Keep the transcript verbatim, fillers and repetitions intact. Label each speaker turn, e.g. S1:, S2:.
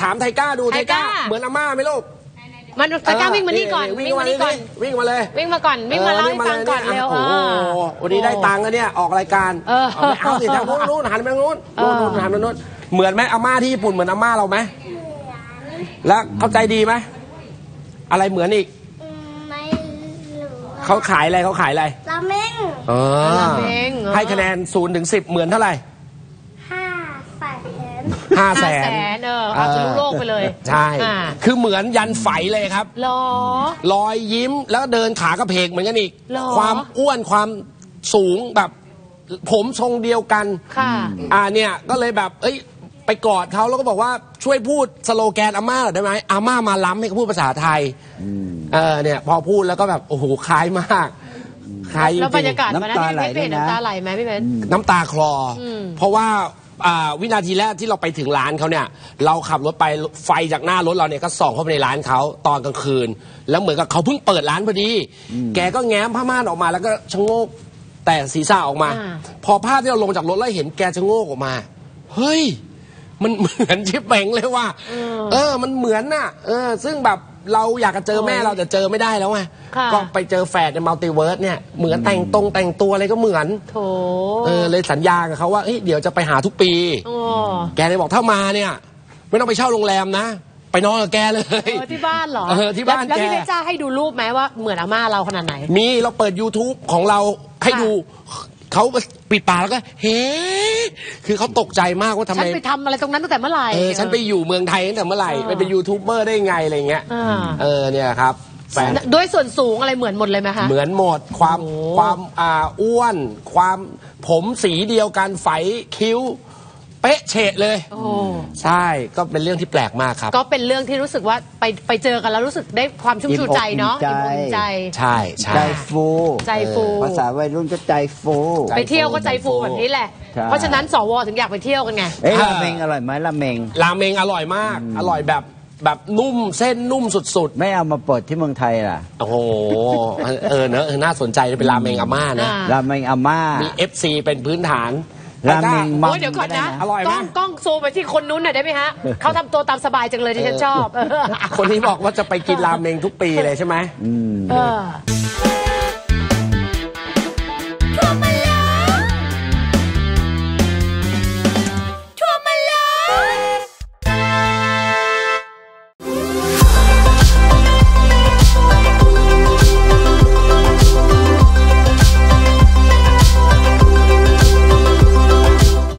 S1: ถามไทก้าดูไทก้าเหมือนอาม่าไหมลูก
S2: มันไทก้าวิ่งมานี่ก่อนวิ่งมานี่ก่อน
S1: วิ่งมาเลย
S2: วิ่งมาก่อนวิ่งมาเล่าให้ฟังก่อนเร็ว
S1: โอ้โหวันนี้ได้ตังค์แล้วเนี่ยออกรายการไม่เอาสิทางนู้นหันไปทางนู้นนู้นหันไปทางนู้นเหมือนไหมอาม่าที่ญี่ปุ่นเหมือนอาม่าเราไหมแล้วเข้าใจดีไหมอะไรเหมือนอีก
S3: ไม่รู้
S1: เขาขายอะไรเขาขายอะไร
S3: ราเมง
S1: เออให้คะแนนศูนย์ถึงสิบเหมือนเท่าไหร่
S3: ห้าแสน
S1: ห้าแส
S2: นเออเอาทะลุโลกไปเลย
S1: ใช่คือเหมือนยันไฝเลยครับ
S2: รอ
S1: รอยยิ้มแล้วเดินขากระเพกเหมือนกันอีกความอ้วนความสูงแบบผมทรงเดียวกัน
S2: ค่ะ
S1: อ่าเนี่ยก็เลยแบบเอ้ยไปกอดเขาแล้วก็บอกว่าช่วยพูดสโลแกนอาม่าหน่อยได้ไหมอาม่ามาล้ำให้เขาพูดภาษาไทยเออเนี่ยพอพูดแล้วก็แบบโอ้โหคล้ายมากคล้ายจริง
S2: แล้วบรรยากาศน้ำตาไหลด้วยนะน้ำตาไหลไหมพี่เบน
S1: น้ำตาคลอเพราะว่าวินาทีแรกที่เราไปถึงร้านเขาเนี่ยเราขับรถไปไฟจากหน้ารถเราเนี่ยก็ส่องเข้าไปในร้านเขาตอนกลางคืนแล้วเหมือนกับเขาเพิ่งเปิดร้านพอดีแกก็แง้มผ้าม่านออกมาแล้วก็ชะโงกแต่ศีรษะออกมาพอภาพที่เราลงจากรถแล้วเห็นแกชะโงกออกมาเฮ้ยมันเหมือนชิปเป่งเลยว่าเออมันเหมือนน่ะเออซึ่งแบบเราอยากจะเจอแม่เราแต่เจอไม่ได้แล้วไงก็ไปเจอแฝดในมัลติเวิร์สเนี่ยเหมือนแต่งตรงแต่งตัวอะไรก็เหมือน
S2: โถ
S1: เออเลยสัญญากับเขาว่าเดี๋ยวจะไปหาทุกปีแกเลยบอกถ้ามาเนี่ยไม่ต้องไปเช่าโรงแรมนะไปนอนกับแกเลย
S2: ที่บ้านเหรอ
S1: เออที่บ้านแก
S2: แล้วพี่เบจ้าให้ดูรูปไหมว่าเหมือนอาม่าเราขนาดไหน
S1: มีเราเปิด YouTube ของเราให้ดูเขาปิดปากแล้วก็เฮ้คือเขาตกใจมากว่าทำไมฉั
S2: นไปทำอะไรตรงนั้นตั้งแต่เมื่อไหร่
S1: เออฉันไปอยู่เมืองไทยตั้งแต่เมื่อไหร่ไปเป็นยูทูบเบอร์ได้ไงอะไรเงี้ยเออเนี่ยครับ
S2: ด้วยส่วนสูงอะไรเหมือนหมดเลยไหมคะ
S1: เหมือนหมดความความอ่าอ้วนความผมสีเดียวกันไฝคิ้วเป๊ะเฉะเลยใช่ก็เป็นเรื่องที่แปลกมากครับ
S2: ก็เป็นเรื่องที่รู้สึกว่าไปไปเจอกันแล้วรู้สึกได้ความชุ่มชูใจเนาะอิ่มอกใจ
S1: ใช่ใช่
S4: ใจฟู
S2: ใจฟู
S4: ภาษาวัยรุ่นก็ใจฟู
S2: ไปเที่ยวก็ใจฟูแบบนี้แหละเพราะฉะนั้นสวถึงอยากไปเที่ยวกันไง
S4: เอ้ราเมงอร่อยไหมราเมง
S1: ราเมงอร่อยมากอร่อยแบบแบบนุ่มเส้นนุ่มสุด
S4: ๆไม่เอามาเปิดที่เมืองไทยล่ะ
S1: โอ้โหเออเนอะน่าสนใจเป็นราเมงอาม่านะ
S4: ราเมงอาม่า
S1: มี เอฟ ซี เป็นพื้นฐาน
S4: ราเมงมัง
S2: เดี๋ยวก่อนนะ
S1: อร่อยไหม
S2: กล้องกล้องซูมไปที่คนนู้นหน่อยได้ไหมฮะเขาทำตัวตามสบายจังเลยที่ฉันชอบ
S1: คนที่บอกว่าจะไปกินราเมงทุกปีเลยใช่ไหมอืม